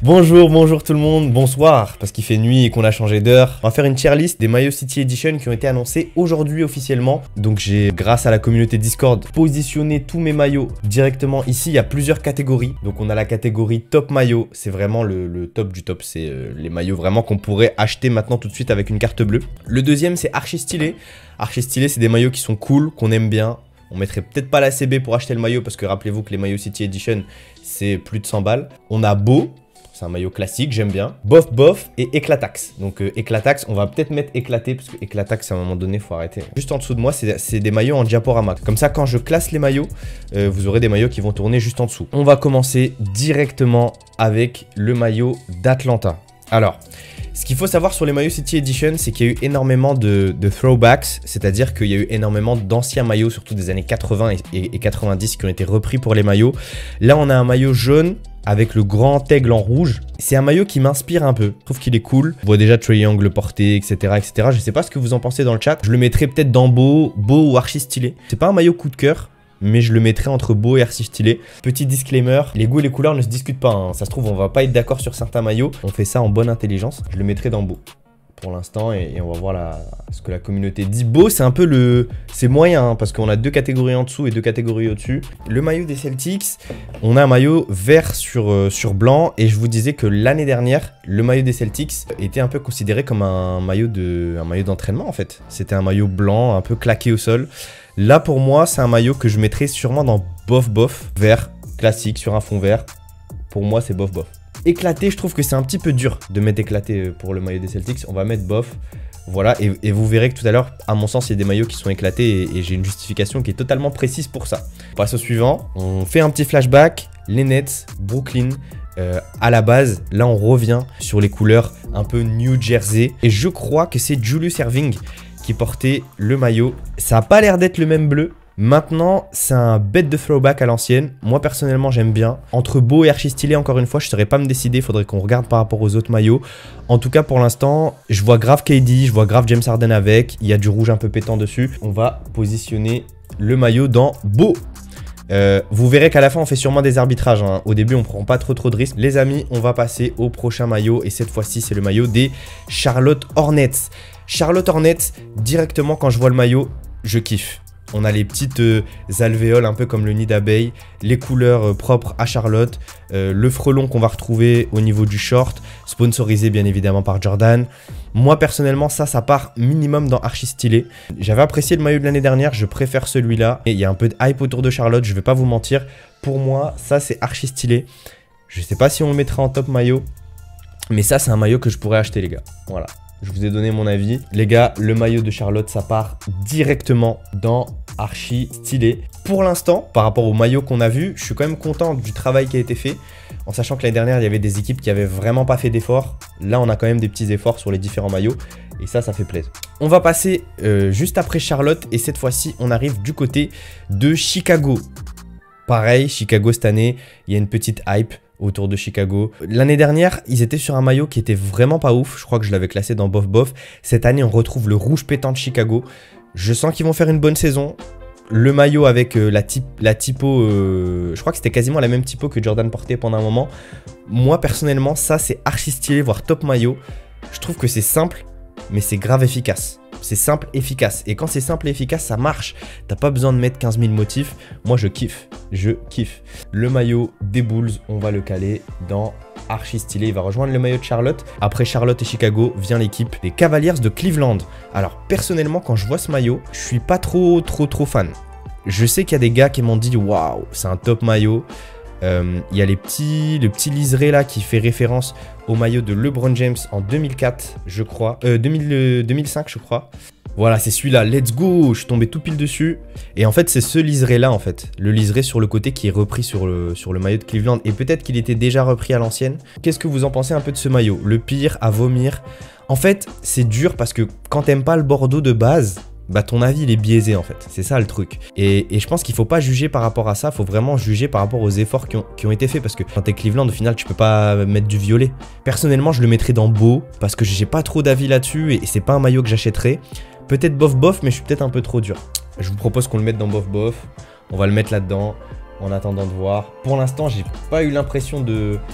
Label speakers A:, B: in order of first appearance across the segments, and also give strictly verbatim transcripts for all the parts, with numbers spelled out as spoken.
A: Bonjour, bonjour tout le monde, bonsoir, parce qu'il fait nuit et qu'on a changé d'heure. On va faire une tier list des maillots City Edition qui ont été annoncés aujourd'hui officiellement. Donc j'ai, grâce à la communauté Discord, positionné tous mes maillots directement ici. Il y a plusieurs catégories. Donc on a la catégorie top maillot, c'est vraiment le, le top du top. C'est euh, les maillots vraiment qu'on pourrait acheter maintenant tout de suite avec une carte bleue. Le deuxième, c'est archi stylé. Archi stylé, c'est des maillots qui sont cool, qu'on aime bien. On mettrait peut-être pas la C B pour acheter le maillot parce que rappelez-vous que les maillots City Edition, c'est plus de cent balles. On a beau. C'est un maillot classique, j'aime bien. Bof Bof et Éclatax. Donc euh, Éclatax, on va peut-être mettre éclaté parce que Éclatax, à un moment donné, faut arrêter. Juste en dessous de moi, c'est des maillots en diaporama. Comme ça, quand je classe les maillots, euh, vous aurez des maillots qui vont tourner juste en dessous. On va commencer directement avec le maillot d'Atlanta. Alors, ce qu'il faut savoir sur les maillots City Edition, c'est qu'il y a eu énormément de, de throwbacks, c'est-à-dire qu'il y a eu énormément d'anciens maillots, surtout des années quatre-vingts et, et, et quatre-vingt-dix, qui ont été repris pour les maillots. Là, on a un maillot jaune avec le grand aigle en rouge. C'est un maillot qui m'inspire un peu. Je trouve qu'il est cool. On voit déjà Triangle porté, et cetera, et cetera. Je sais pas ce que vous en pensez dans le chat. Je le mettrais peut-être dans beau, beau ou archi stylé. C'est pas un maillot coup de cœur, mais je le mettrais entre beau et archi stylé. Petit disclaimer, les goûts et les couleurs ne se discutent pas, hein. Ça se trouve, on va pas être d'accord sur certains maillots. On fait ça en bonne intelligence. Je le mettrais dans beau pour l'instant et, et on va voir la, ce que la communauté dit. Beau, c'est un peu le... c'est moyen, hein, parce qu'on a deux catégories en dessous et deux catégories au-dessus. Le maillot des Celtics, on a un maillot vert sur, euh, sur blanc. Et je vous disais que l'année dernière, le maillot des Celtics était un peu considéré comme un maillot de, un maillot d'entraînement en fait. C'était un maillot blanc, un peu claqué au sol. Là, pour moi, c'est un maillot que je mettrais sûrement dans bof bof, vert, classique, sur un fond vert. Pour moi, c'est bof bof. Éclaté, je trouve que c'est un petit peu dur de mettre éclaté pour le maillot des Celtics. On va mettre bof. Voilà, et, et vous verrez que tout à l'heure, à mon sens, il y a des maillots qui sont éclatés et, et j'ai une justification qui est totalement précise pour ça. On passe au suivant. On fait un petit flashback. Les Nets, Brooklyn. Euh, à la base, là on revient sur les couleurs un peu New Jersey. Et je crois que c'est Julius Erving qui portait le maillot. Ça n'a pas l'air d'être le même bleu. Maintenant, c'est un bête de throwback à l'ancienne. Moi, personnellement, j'aime bien. Entre beau et archi stylé, encore une fois, je ne saurais pas me décider. Il faudrait qu'on regarde par rapport aux autres maillots. En tout cas, pour l'instant, je vois grave K D, je vois grave James Harden avec. Il y a du rouge un peu pétant dessus. On va positionner le maillot dans beau. Euh, vous verrez qu'à la fin, on fait sûrement des arbitrages, hein. Au début, on ne prend pas trop trop de risques. Les amis, on va passer au prochain maillot. Et cette fois-ci, c'est le maillot des Charlotte Hornets. Charlotte Hornets, directement, quand je vois le maillot, je kiffe. On a les petites euh, alvéoles un peu comme le nid d'abeille, les couleurs euh, propres à Charlotte, euh, le frelon qu'on va retrouver au niveau du short, sponsorisé bien évidemment par Jordan. Moi personnellement, ça, ça part minimum dans archi stylé. J'avais apprécié le maillot de l'année dernière, je préfère celui-là. Il y a un peu de hype autour de Charlotte, je vais pas vous mentir. Pour moi, ça c'est archi stylé. Je sais pas si on le mettra en top maillot, mais ça c'est un maillot que je pourrais acheter les gars. Voilà. Je vous ai donné mon avis. Les gars, le maillot de Charlotte, ça part directement dans archi stylé. Pour l'instant, par rapport au maillot qu'on a vu, je suis quand même content du travail qui a été fait. En sachant que l'année dernière, il y avait des équipes qui avaient vraiment pas fait d'efforts. Là, on a quand même des petits efforts sur les différents maillots. Et ça, ça fait plaisir. On va passer euh, juste après Charlotte. Et cette fois-ci, on arrive du côté de Chicago. Pareil, Chicago cette année, il y a une petite hype autour de Chicago. L'année dernière, ils étaient sur un maillot qui était vraiment pas ouf. Je crois que je l'avais classé dans bof bof. Cette année, on retrouve le rouge pétant de Chicago. Je sens qu'ils vont faire une bonne saison. Le maillot avec euh, la, type, la typo, euh, je crois que c'était quasiment la même typo que Jordan portait pendant un moment. Moi, personnellement, ça, c'est archi stylé, voire top maillot. Je trouve que c'est simple, mais c'est grave efficace. C'est simple, efficace. Et quand c'est simple et efficace, ça marche. T'as pas besoin de mettre quinze mille motifs. Moi, je kiffe. Je kiffe. Le maillot des Bulls, on va le caler dans archi stylé. Il va rejoindre le maillot de Charlotte. Après Charlotte et Chicago, vient l'équipe des Cavaliers de Cleveland. Alors, personnellement, quand je vois ce maillot, je suis pas trop, trop, trop fan. Je sais qu'il y a des gars qui m'ont dit « Waouh, c'est un top maillot ». Euh, il y a les petits, le petit liseré là qui fait référence au maillot de LeBron James en deux mille quatre, je crois. Euh, deux mille, euh, deux mille cinq, je crois. Voilà, c'est celui-là. Let's go! Je suis tombé tout pile dessus. Et en fait, c'est ce liseré là, en fait. Le liseré sur le côté qui est repris sur le, sur le maillot de Cleveland. Et peut-être qu'il était déjà repris à l'ancienne. Qu'est-ce que vous en pensez un peu de ce maillot? Le pire à vomir. En fait, c'est dur parce que quand t'aimes pas le Bordeaux de base, bah ton avis il est biaisé en fait, c'est ça le truc. Et, et je pense qu'il faut pas juger par rapport à ça, il faut vraiment juger par rapport aux efforts qui ont, qui ont été faits. Parce que quand t'es Cleveland, au final tu peux pas mettre du violet. Personnellement je le mettrais dans beau, parce que j'ai pas trop d'avis là-dessus et, et c'est pas un maillot que j'achèterais. Peut-être bof bof, mais je suis peut-être un peu trop dur. Je vous propose qu'on le mette dans bof bof, on va le mettre là-dedans en attendant de voir. Pour l'instant j'ai pas eu l'impression de...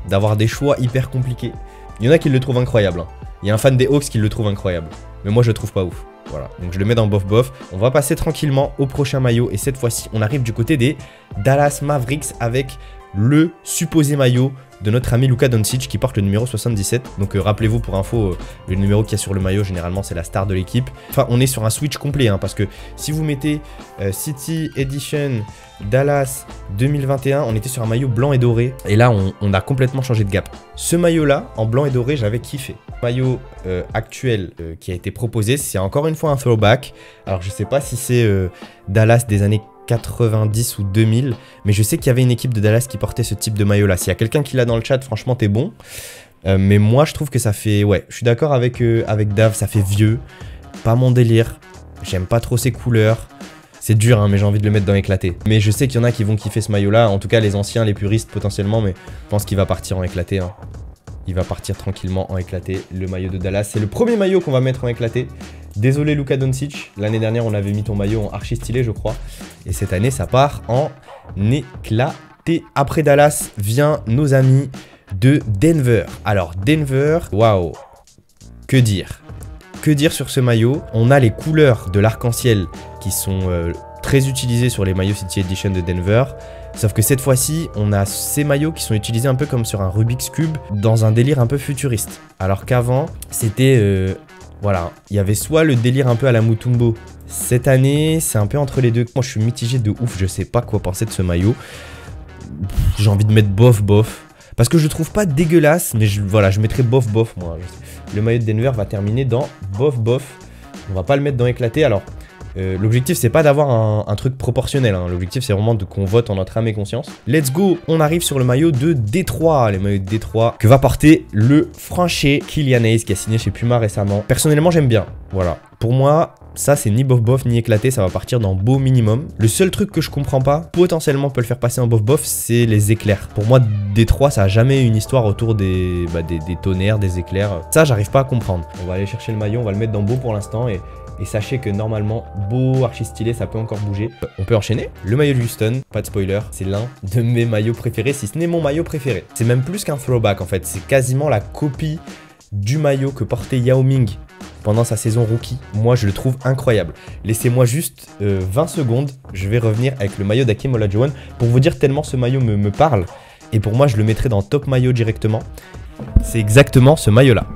A: d'avoir des choix hyper compliqués. Il y en a qui le trouvent incroyable. Hein. Il y a un fan des Hawks qui le trouve incroyable. Mais moi je le trouve pas ouf. Voilà, donc je le mets dans bof bof. On va passer tranquillement au prochain maillot. Et cette fois-ci, on arrive du côté des Dallas Mavericks avec le supposé maillot de notre ami Luka Doncic qui porte le numéro soixante-dix-sept. Donc euh, rappelez-vous pour info, euh, le numéro qu'il y a sur le maillot, généralement c'est la star de l'équipe. Enfin, on est sur un switch complet, hein, parce que si vous mettez euh, City Edition Dallas deux mille vingt et un, on était sur un maillot blanc et doré. Et là, on, on a complètement changé de gap. Ce maillot-là, en blanc et doré, j'avais kiffé. Le maillot euh, actuel euh, qui a été proposé, c'est encore une fois un throwback. Alors, je sais pas si c'est euh, Dallas des années quatre-vingt-dix ou deux mille, mais je sais qu'il y avait une équipe de Dallas qui portait ce type de maillot là. S'il y a quelqu'un qui l'a dans le chat, franchement t'es bon, euh, mais moi je trouve que ça fait, ouais, je suis d'accord avec, euh, avec Dave, ça fait vieux, pas mon délire, j'aime pas trop ces couleurs, c'est dur hein, mais j'ai envie de le mettre dans éclaté. Mais je sais qu'il y en a qui vont kiffer ce maillot là, en tout cas les anciens, les puristes potentiellement, mais je pense qu'il va partir en éclaté hein. Il va partir tranquillement en éclaté, le maillot de Dallas. C'est le premier maillot qu'on va mettre en éclaté. Désolé Luka Doncic, l'année dernière on avait mis ton maillot en archi stylé je crois. Et cette année ça part en éclaté. Après Dallas vient nos amis de Denver. Alors Denver, waouh, que dire Que dire sur ce maillot? On a les couleurs de l'arc-en-ciel qui sont euh, très utilisées sur les maillots City Edition de Denver. Sauf que cette fois-ci, on a ces maillots qui sont utilisés un peu comme sur un Rubik's Cube, dans un délire un peu futuriste. Alors qu'avant, c'était... Euh, voilà, il y avait soit le délire un peu à la Mutombo. Cette année, c'est un peu entre les deux. Moi, je suis mitigé de ouf, je sais pas quoi penser de ce maillot. J'ai envie de mettre bof bof. Parce que je le trouve pas dégueulasse, mais je, voilà, je mettrais bof bof moi. Le maillot de Denver va terminer dans bof bof. On va pas le mettre dans éclaté, alors... Euh, l'objectif c'est pas d'avoir un, un truc proportionnel, hein. L'objectif c'est vraiment qu'on vote en notre âme et conscience. Let's go, on arrive sur le maillot de Détroit, les maillots de Détroit que va porter le Français Killian Hayes qui a signé chez Puma récemment. Personnellement j'aime bien, voilà. Pour moi, ça c'est ni bof bof ni éclaté, ça va partir dans beau minimum. Le seul truc que je comprends pas, potentiellement peut le faire passer en bof bof, c'est les éclairs. Pour moi, Détroit ça a jamais eu une histoire autour des, bah, des, des tonnerres, des éclairs. Ça j'arrive pas à comprendre. On va aller chercher le maillot, on va le mettre dans beau pour l'instant et... Et sachez que normalement, beau, archi stylé, ça peut encore bouger. On peut enchaîner. Le maillot de Houston, pas de spoiler, c'est l'un de mes maillots préférés, si ce n'est mon maillot préféré. C'est même plus qu'un throwback en fait, c'est quasiment la copie du maillot que portait Yao Ming pendant sa saison rookie. Moi, je le trouve incroyable. Laissez-moi juste euh, vingt secondes, je vais revenir avec le maillot d'Hakeem Olajuwon pour vous dire tellement ce maillot me, me parle. Et pour moi, je le mettrai dans top maillot directement. C'est exactement ce maillot-là.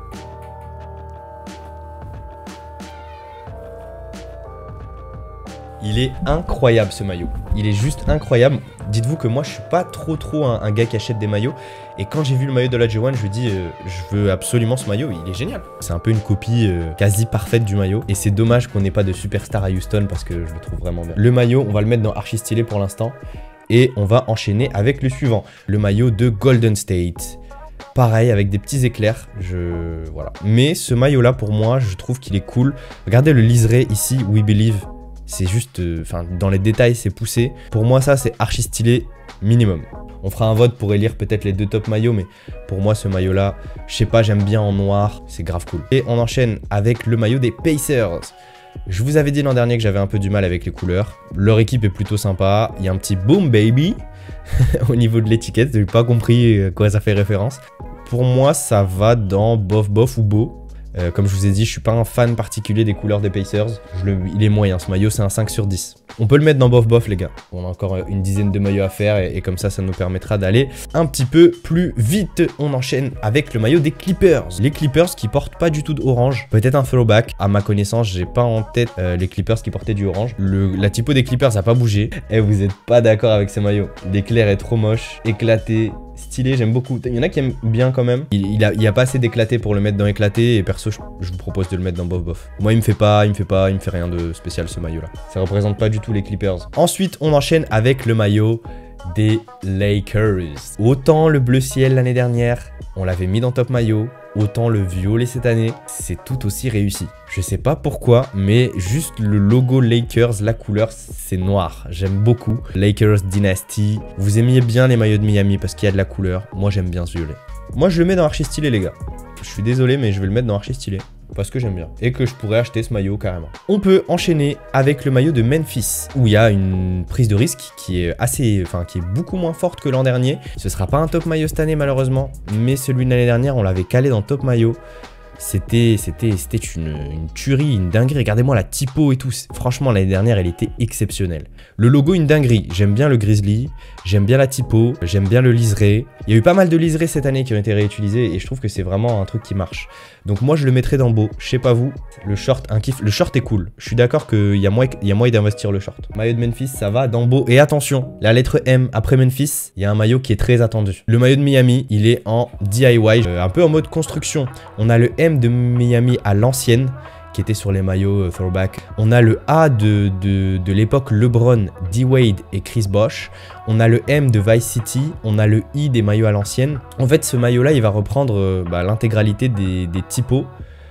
A: Il est incroyable ce maillot, il est juste incroyable. Dites-vous que moi je suis pas trop trop un, un gars qui achète des maillots. Et quand j'ai vu le maillot de Olajuwon, je me dis euh, je veux absolument ce maillot, il est génial. C'est un peu une copie euh, quasi parfaite du maillot. Et c'est dommage qu'on n'ait pas de superstar à Houston parce que je le trouve vraiment bien. Le maillot, on va le mettre dans archi stylé pour l'instant. Et on va enchaîner avec le suivant, le maillot de Golden State. Pareil, avec des petits éclairs, je... voilà. Mais ce maillot-là, pour moi, je trouve qu'il est cool. Regardez le liseré ici, We Believe. C'est juste, enfin, euh, dans les détails, c'est poussé. Pour moi, ça, c'est archi stylé minimum. On fera un vote pour élire peut-être les deux top maillots, mais pour moi, ce maillot-là, je sais pas, j'aime bien en noir, c'est grave cool. Et on enchaîne avec le maillot des Pacers. Je vous avais dit l'an dernier que j'avais un peu du mal avec les couleurs. Leur équipe est plutôt sympa. Il y a un petit boom baby au niveau de l'étiquette. Je n'ai pas compris à quoi ça fait référence. Pour moi, ça va dans bof bof ou beau. Euh, comme je vous ai dit, je suis pas un fan particulier des couleurs des Pacers. Je le, il est moyen, ce maillot, c'est un cinq sur dix. On peut le mettre dans bof bof, les gars. On a encore une dizaine de maillots à faire et, et comme ça, ça nous permettra d'aller un petit peu plus vite. On enchaîne avec le maillot des Clippers. Les Clippers qui portent pas du tout d'orange. Peut-être un throwback. À ma connaissance, j'ai pas en tête euh, les Clippers qui portaient du orange. Le, la typo des Clippers a pas bougé. Et vous êtes pas d'accord avec ces maillots. L'éclair est trop moche, éclaté, stylé, j'aime beaucoup. Il y en a qui aiment bien quand même. Il, il, a, il y a pas assez d'éclaté pour le mettre dans éclaté et perso, je, je vous propose de le mettre dans bof bof. Moi, il me fait pas, il me fait pas, il me fait rien de spécial ce maillot là. Ça représente pas du tout les Clippers. Ensuite, on enchaîne avec le maillot des Lakers. Autant le bleu ciel l'année dernière, on l'avait mis dans top maillot, autant le violet cette année, c'est tout aussi réussi. Je sais pas pourquoi, mais juste le logo Lakers, la couleur, c'est noir. J'aime beaucoup. Lakers Dynasty. Vous aimiez bien les maillots de Miami parce qu'il y a de la couleur. Moi, j'aime bien ce violet. Moi, je le mets dans archi stylé, les gars. Je suis désolé, mais je vais le mettre dans archi stylé. parce que j'aime bien et que je pourrais acheter ce maillot carrément. On peut enchaîner avec le maillot de Memphis où il y a une prise de risque qui est assez, enfin qui est beaucoup moins forte que l'an dernier. Ce sera pas un top maillot cette année malheureusement, mais celui de l'année dernière on l'avait calé dans top maillot. C'était c'était c'était une, une tuerie, une dinguerie. Regardez-moi la typo et tout. Franchement, l'année dernière, elle était exceptionnelle. Le logo, une dinguerie. J'aime bien le grizzly, j'aime bien la typo, j'aime bien le liseré. Il y a eu pas mal de liserés cette année qui ont été réutilisés et je trouve que c'est vraiment un truc qui marche. Donc moi, je le mettrais dans beau. Je sais pas vous, le short, un kiff. Le short est cool. Je suis d'accord qu'il y a moyen, il y a moyen d'investir le short. Maillot de Memphis, ça va dans beau. Et attention, la lettre M après Memphis, il y a un maillot qui est très attendu. Le maillot de Miami, il est en D I Y, euh, un peu en mode construction. On a le M de Miami à l'ancienne qui était sur les maillots euh, throwback. On a le A de, de, de l'époque LeBron, D-Wade et Chris Bosh. On a le M de Vice City. On a le I des maillots à l'ancienne. En fait, ce maillot-là, il va reprendre euh, bah, l'intégralité des, des typos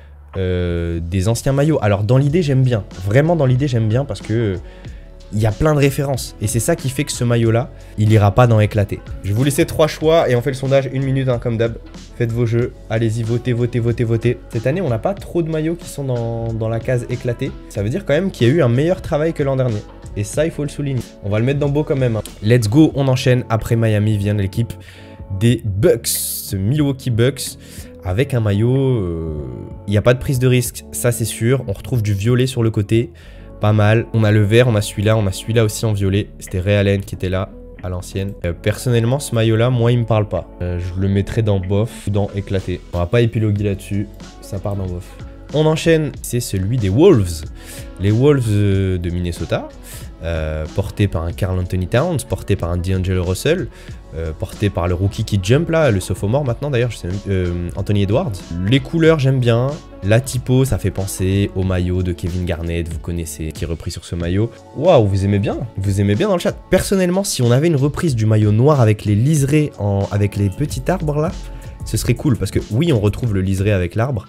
A: euh, des anciens maillots. Alors, dans l'idée, j'aime bien. Vraiment, dans l'idée, j'aime bien parce que euh, il y a plein de références. Et c'est ça qui fait que ce maillot-là, il ira pas dans éclaté. Je vais vous laisser trois choix et on fait le sondage une minute hein, comme d'hab. Faites vos jeux, allez-y, votez, votez, votez, votez. Cette année, on n'a pas trop de maillots qui sont dans, dans la case éclaté. Ça veut dire quand même qu'il y a eu un meilleur travail que l'an dernier. Et ça, il faut le souligner. On va le mettre dans beau quand même. Hein. Let's go, on enchaîne. Après Miami vient l'équipe des Bucks, Milwaukee Bucks. Avec un maillot, il euh, n'y a pas de prise de risque, ça c'est sûr. On retrouve du violet sur le côté. Pas mal. On a le vert, on a celui-là, on a celui-là aussi en violet. C'était Ray Allen qui était là à l'ancienne. Euh, personnellement, ce maillot-là, moi, il me parle pas. Euh, je le mettrais dans bof ou dans éclaté. On va pas épiloguer là-dessus. Ça part dans bof. On enchaîne. C'est celui des Wolves. Les Wolves euh, de Minnesota. Euh, porté par un Karl Anthony Towns, porté par un D'Angelo Russell, euh, porté par le rookie qui jump là, le sophomore maintenant d'ailleurs, je sais même, euh, Anthony Edwards. Les couleurs j'aime bien, la typo ça fait penser au maillot de Kevin Garnett, vous connaissez, qui est repris sur ce maillot. Waouh, vous aimez bien, vous aimez bien dans le chat. Personnellement, si on avait une reprise du maillot noir avec les liserés, en, avec les petits arbres là, ce serait cool parce que oui, on retrouve le liseré avec l'arbre.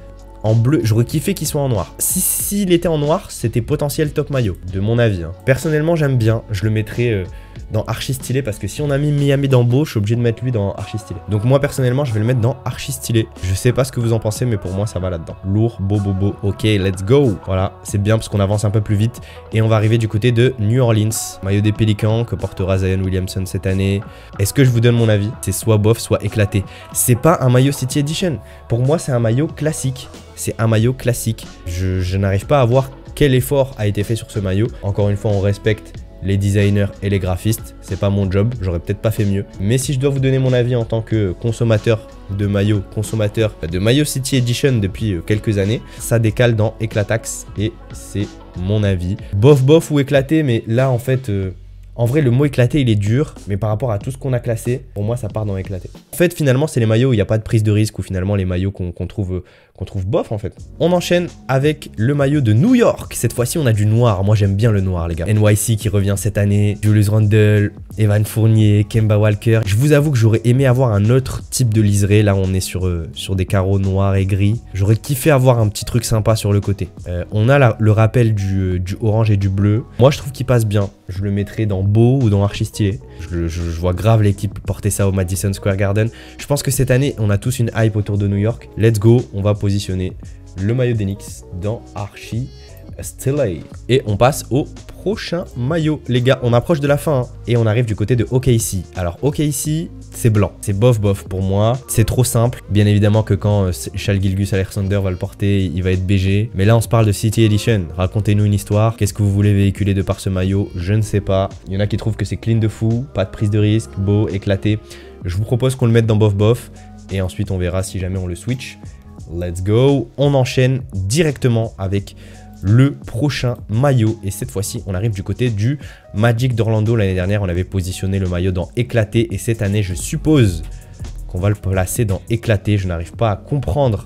A: En bleu, j'aurais kiffé qu'il soit en noir. Si s'il était en noir, c'était potentiel top maillot, de mon avis. Hein. Personnellement, j'aime bien. Je le mettrais euh, dans archi stylé parce que si on a mis Miami dans beau, je suis obligé de mettre lui dans archi stylé. Donc moi, personnellement, je vais le mettre dans archi stylé. Je sais pas ce que vous en pensez, mais pour moi, ça va là-dedans. Lourd, beau, beau, beau. Ok, let's go. Voilà, c'est bien parce qu'on avance un peu plus vite. Et on va arriver du côté de New Orleans. Maillot des Pélicans que portera Zion Williamson cette année. Est-ce que je vous donne mon avis? C'est soit bof, soit éclaté. C'est pas un maillot City Edition. Pour moi, c'est un maillot classique. C'est un maillot classique. Je, je n'arrive pas à voir quel effort a été fait sur ce maillot. Encore une fois, on respecte les designers et les graphistes. C'est pas mon job, j'aurais peut-être pas fait mieux. Mais si je dois vous donner mon avis en tant que consommateur de maillots, consommateur de maillot City Edition depuis quelques années, ça décale dans Éclatax et c'est mon avis. Bof bof ou éclaté, mais là en fait... Euh, En vrai, le mot éclaté, il est dur, mais par rapport à tout ce qu'on a classé, pour moi, ça part dans éclaté. En fait, finalement, c'est les maillots où il n'y a pas de prise de risque, ou finalement, les maillots qu'on qu'on trouve, qu'on trouve bof, en fait. On enchaîne avec le maillot de New York. Cette fois-ci, on a du noir. Moi, j'aime bien le noir, les gars. N Y C qui revient cette année, Julius Randle, Evan Fournier, Kemba Walker. Je vous avoue que j'aurais aimé avoir un autre type de liseré. Là, on est sur, euh, sur des carreaux noirs et gris. J'aurais kiffé avoir un petit truc sympa sur le côté. Euh, on a la, le rappel du, euh, du orange et du bleu. Moi, je trouve qu'il passe bien. Je le mettrais dans beau ou dans archi stylé. Je, je, je vois grave l'équipe porter ça au Madison Square Garden. Je pense que cette année, on a tous une hype autour de New York. Let's go, on va positionner le maillot des Knicks dans archi stylé. Et on passe au prochain maillot. Les gars, on approche de la fin hein, et on arrive du côté de O K C. Alors O K C, c'est blanc. C'est bof bof pour moi. C'est trop simple. Bien évidemment que quand euh, Shai Gilgeous-Alexander va le porter, il va être B G. Mais là, on se parle de City Edition. Racontez-nous une histoire. Qu'est-ce que vous voulez véhiculer de par ce maillot? Je ne sais pas. Il y en a qui trouvent que c'est clean de fou. Pas de prise de risque. Beau, éclaté. Je vous propose qu'on le mette dans bof bof. Et ensuite, on verra si jamais on le switch. Let's go. On enchaîne directement avec le prochain maillot. Et cette fois-ci, on arrive du côté du Magic d'Orlando. L'année dernière, on avait positionné le maillot dans éclaté. Et cette année, je suppose qu'on va le placer dans éclaté. Je n'arrive pas à comprendre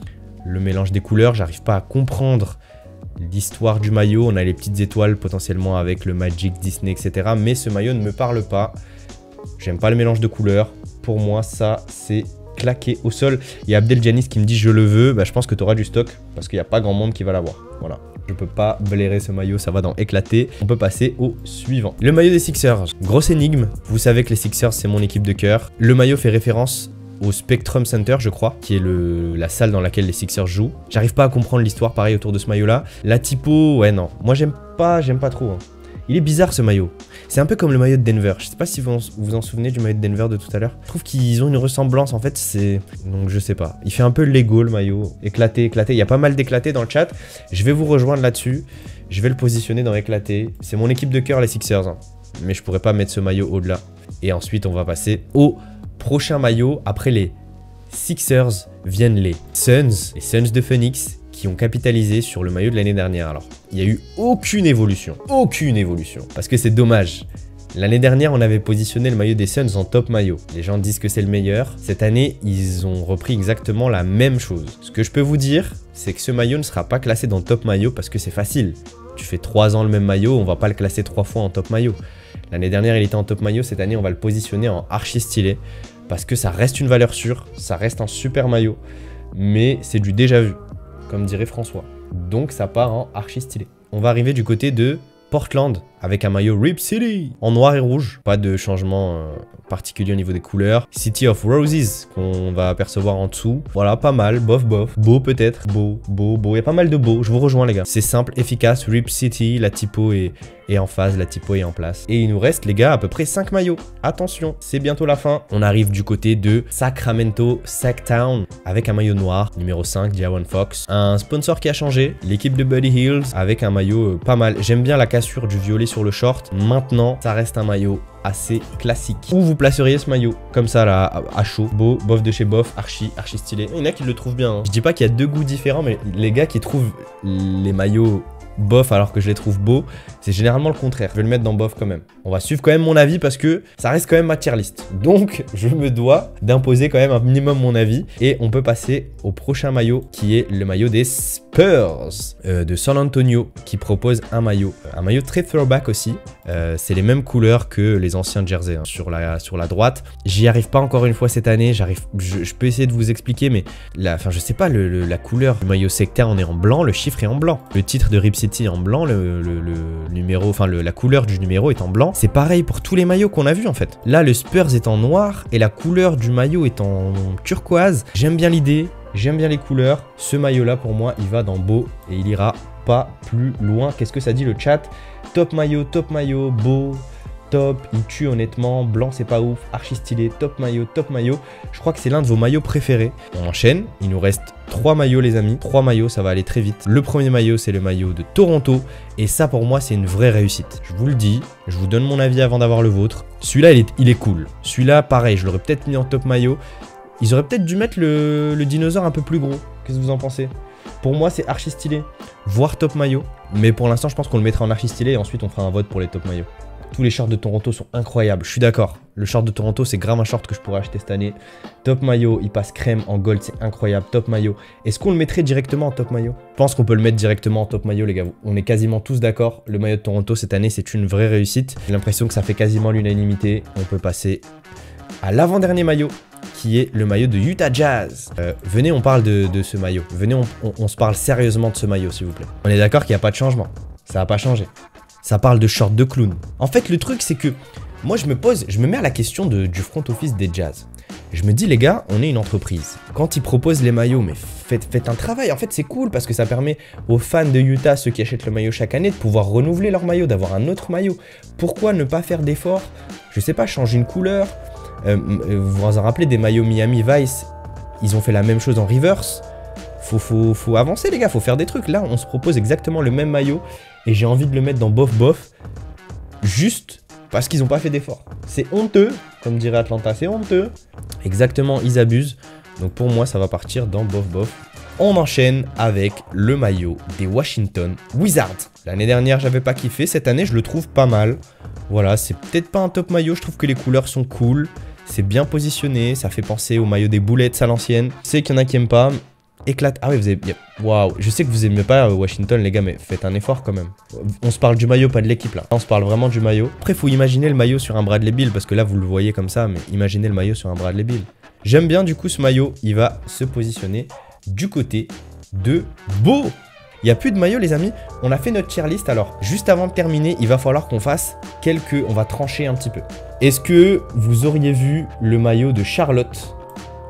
A: le mélange des couleurs. J'arrive pas à comprendre l'histoire du maillot. On a les petites étoiles potentiellement avec le Magic, Disney, et cetera. Mais ce maillot ne me parle pas. J'aime pas le mélange de couleurs. Pour moi, ça, c'est claqué au sol. Il y a Abdel Janis qui me dit je le veux. Bah, je pense que tu auras du stock parce qu'il n'y a pas grand monde qui va l'avoir. Voilà. Je peux pas blairer ce maillot, ça va dans éclater. On peut passer au suivant. Le maillot des Sixers. Grosse énigme. Vous savez que les Sixers, c'est mon équipe de cœur. Le maillot fait référence au Spectrum Center, je crois, qui est le, la salle dans laquelle les Sixers jouent. J'arrive pas à comprendre l'histoire, pareil, autour de ce maillot-là. La typo, ouais, non. Moi, j'aime pas, j'aime pas trop. Hein. Il est bizarre, ce maillot. C'est un peu comme le maillot de Denver. Je sais pas si vous vous en souvenez du maillot de Denver de tout à l'heure. Je trouve qu'ils ont une ressemblance, en fait, c'est... Donc, je sais pas. Il fait un peu Lego, le maillot. Éclaté, éclaté. Il y a pas mal d'éclatés dans le chat. Je vais vous rejoindre là-dessus. Je vais le positionner dans éclaté. C'est mon équipe de cœur, les Sixers. Hein. Mais je pourrais pas mettre ce maillot au-delà. Et ensuite, on va passer au prochain maillot. Après les Sixers viennent les Suns. Les Suns de Phoenix qui ont capitalisé sur le maillot de l'année dernière. Alors, il n'y a eu aucune évolution. Aucune évolution. Parce que c'est dommage. L'année dernière, on avait positionné le maillot des Suns en top maillot. Les gens disent que c'est le meilleur. Cette année, ils ont repris exactement la même chose. Ce que je peux vous dire, c'est que ce maillot ne sera pas classé dans top maillot parce que c'est facile. Tu fais trois ans le même maillot, on va pas le classer trois fois en top maillot. L'année dernière, il était en top maillot. Cette année, on va le positionner en archi stylé parce que ça reste une valeur sûre. Ça reste un super maillot. Mais c'est du déjà vu, comme dirait François. Donc, ça part en archi stylé. On va arriver du côté de Portland avec un maillot Rip City en noir et rouge. Pas de changement euh, particulier au niveau des couleurs. City of Roses qu'on va apercevoir en dessous. Voilà, pas mal. Bof, bof. Beau peut-être. Beau, beau, beau. Il y a pas mal de beau. Je vous rejoins les gars. C'est simple, efficace. Rip City. La typo est, est en phase. La typo est en place. Et il nous reste les gars à peu près cinq maillots. Attention, c'est bientôt la fin. On arrive du côté de Sacramento Sacktown avec un maillot noir. Numéro cinq, De'Aaron Fox. Un sponsor qui a changé. L'équipe de Buddy Hield avec un maillot euh, pas mal. J'aime bien la cassure du violet sur le short. Maintenant, ça reste un maillot assez classique. Où vous placeriez ce maillot? Comme ça là, à, à chaud. Beau, bof de chez bof, archi, archi stylé. Il y en a qui le trouvent bien. Hein. Je dis pas qu'il y a deux goûts différents, mais les gars qui trouvent les maillots bof alors que je les trouve beaux, c'est généralement le contraire. Je vais le mettre dans bof quand même. On va suivre quand même mon avis parce que ça reste quand même ma tier list. Donc, je me dois d'imposer quand même un minimum mon avis. Et on peut passer au prochain maillot qui est le maillot des Spurs euh, de San Antonio qui propose un maillot. Un maillot très throwback aussi. Euh, c'est les mêmes couleurs que les anciens jerseys hein, sur, la, sur la droite. J'y arrive pas encore une fois cette année. J'arrive, je, je peux essayer de vous expliquer, mais la, enfin, je sais pas, le, le, la couleur du maillot sectaire, on est en blanc, le chiffre est en blanc. Le titre de Rip City en blanc, le, le, le numéro, enfin le, la couleur du numéro est en blanc. C'est pareil pour tous les maillots qu'on a vus en fait. Là, le Spurs est en noir et la couleur du maillot est en turquoise. J'aime bien l'idée. J'aime bien les couleurs. Ce maillot-là, pour moi, il va dans beau et il ira pas plus loin. Qu'est-ce que ça dit le chat? Top maillot, top maillot, beau, top. Il tue honnêtement. Blanc, c'est pas ouf. Archi stylé, top maillot, top maillot. Je crois que c'est l'un de vos maillots préférés. On enchaîne. Il nous reste trois maillots, les amis. Trois maillots, ça va aller très vite. Le premier maillot, c'est le maillot de Toronto. Et ça, pour moi, c'est une vraie réussite. Je vous le dis. Je vous donne mon avis avant d'avoir le vôtre. Celui-là, il est, il est cool. Celui-là, pareil, je l'aurais peut-être mis en top maillot. Ils auraient peut-être dû mettre le, le dinosaure un peu plus gros. Qu'est-ce que vous en pensez? Pour moi, c'est archi stylé. Voire top maillot. Mais pour l'instant, je pense qu'on le mettra en archi stylé et ensuite on fera un vote pour les top maillots. Tous les shorts de Toronto sont incroyables. Je suis d'accord. Le short de Toronto, c'est grave un short que je pourrais acheter cette année. Top maillot, il passe crème en gold, c'est incroyable. Top maillot. Est-ce qu'on le mettrait directement en top maillot? Je pense qu'on peut le mettre directement en top maillot, les gars. On est quasiment tous d'accord. Le maillot de Toronto cette année, c'est une vraie réussite. J'ai l'impression que ça fait quasiment l'unanimité. On peut passer à l'avant-dernier maillot, qui est le maillot de Utah Jazz. Euh, venez, on parle de, de ce maillot. Venez, on, on, on se parle sérieusement de ce maillot, s'il vous plaît. On est d'accord qu'il n'y a pas de changement. Ça n'a pas changé. Ça parle de short de clown. En fait, le truc, c'est que moi, je me pose, je me mets à la question de, du front office des Jazz. Je me dis, les gars, on est une entreprise. Quand ils proposent les maillots, mais faites, faites un travail. En fait, c'est cool parce que ça permet aux fans de Utah, ceux qui achètent le maillot chaque année, de pouvoir renouveler leur maillot, d'avoir un autre maillot. Pourquoi ne pas faire d'efforts? Je sais pas, changer une couleur. Euh, vous vous en rappelez des maillots Miami Vice? Ils ont fait la même chose en reverse. Faut, faut, faut avancer les gars, faut faire des trucs. Là, on se propose exactement le même maillot et j'ai envie de le mettre dans bof bof juste parce qu'ils n'ont pas fait d'effort. C'est honteux, comme dirait Atlanta, c'est honteux. Exactement, ils abusent. Donc pour moi, ça va partir dans bof bof. On enchaîne avec le maillot des Washington Wizards. L'année dernière, j'avais pas kiffé. Cette année, je le trouve pas mal. Voilà, c'est peut-être pas un top maillot. Je trouve que les couleurs sont cool. C'est bien positionné. Ça fait penser au maillot des Bullets à l'ancienne. Je sais qu'il y en a qui aiment pas. Éclate. Ah oui, vous avez... Waouh. Je sais que vous aimez pas Washington, les gars, mais faites un effort quand même. On se parle du maillot, pas de l'équipe, là. On se parle vraiment du maillot. Après, faut imaginer le maillot sur un Bradley Beal, parce que là, vous le voyez comme ça, mais imaginez le maillot sur un Bradley Beal. J'aime bien, du coup, ce maillot. Il va se positionner du côté de Beau. Il n'y a plus de maillot, les amis. On a fait notre tier list. Alors, juste avant de terminer, il va falloir qu'on fasse quelques... On va trancher un petit peu. Est-ce que vous auriez vu le maillot de Charlotte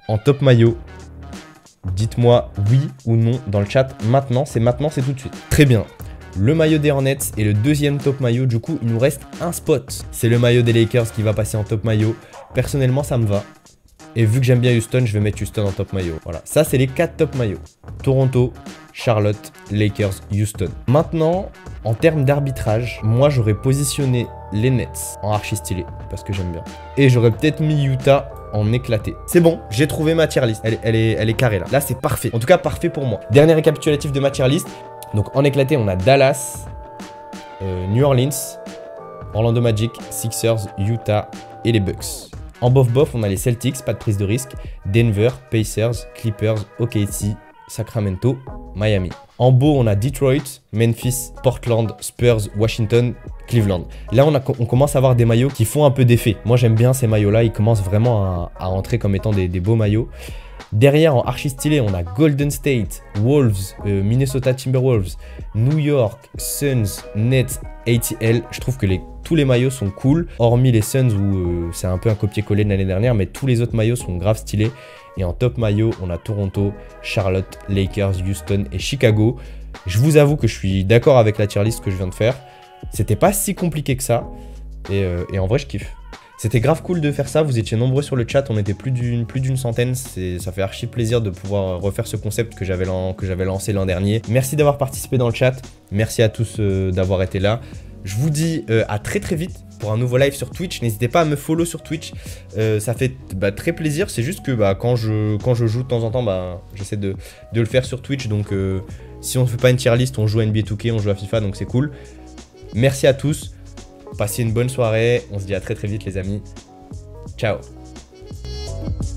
A: en top maillot. Dites-moi oui ou non dans le chat. Maintenant, c'est maintenant, c'est tout de suite. Très bien. Le maillot des Hornets est le deuxième top maillot. Du coup, il nous reste un spot. C'est le maillot des Lakers qui va passer en top maillot. Personnellement, ça me va. Et vu que j'aime bien Houston, je vais mettre Houston en top maillot. Voilà, ça c'est les quatre top maillots. Toronto, Charlotte, Lakers, Houston. Maintenant, en termes d'arbitrage, moi j'aurais positionné les Nets en archi stylé parce que j'aime bien. Et j'aurais peut-être mis Utah en éclaté. C'est bon, j'ai trouvé ma tier list. Elle, elle, est, elle est carrée là. Là c'est parfait. En tout cas, parfait pour moi. Dernier récapitulatif de ma tier list. Donc en éclaté, on a Dallas, euh, New Orleans, Orlando Magic, Sixers, Utah et les Bucks. En bof-bof, on a les Celtics, pas de prise de risque, Denver, Pacers, Clippers, O K C, Sacramento, Miami. En beau, on a Detroit, Memphis, Portland, Spurs, Washington, Cleveland. Là, on, a, on commence à avoir des maillots qui font un peu d'effet. Moi, j'aime bien ces maillots-là, ils commencent vraiment à, à entrer comme étant des, des beaux maillots. Derrière, en archi stylé, on a Golden State, Wolves, euh, Minnesota Timberwolves, New York, Suns, Nets, A T L. Je trouve que les, tous les maillots sont cool, hormis les Suns où euh, c'est un peu un copier-coller de l'année dernière, mais tous les autres maillots sont grave stylés. Et en top maillot, on a Toronto, Charlotte, Lakers, Houston et Chicago. Je vous avoue que je suis d'accord avec la tier list que je viens de faire. C'était pas si compliqué que ça. Et, euh, et en vrai, je kiffe. C'était grave cool de faire ça, vous étiez nombreux sur le chat, on était plus d'une plus d'une centaine, ça fait archi plaisir de pouvoir refaire ce concept que j'avais lancé l'an dernier. Merci d'avoir participé dans le chat, merci à tous euh, d'avoir été là. Je vous dis euh, à très très vite pour un nouveau live sur Twitch, n'hésitez pas à me follow sur Twitch, euh, ça fait bah, très plaisir, c'est juste que bah, quand, je, quand je joue de temps en temps, bah, j'essaie de, de le faire sur Twitch, donc euh, si on ne fait pas une tier list, on joue à N B A deux K, on joue à FIFA, donc c'est cool. Merci à tous. Passez une bonne soirée, on se dit à très très vite les amis. Ciao.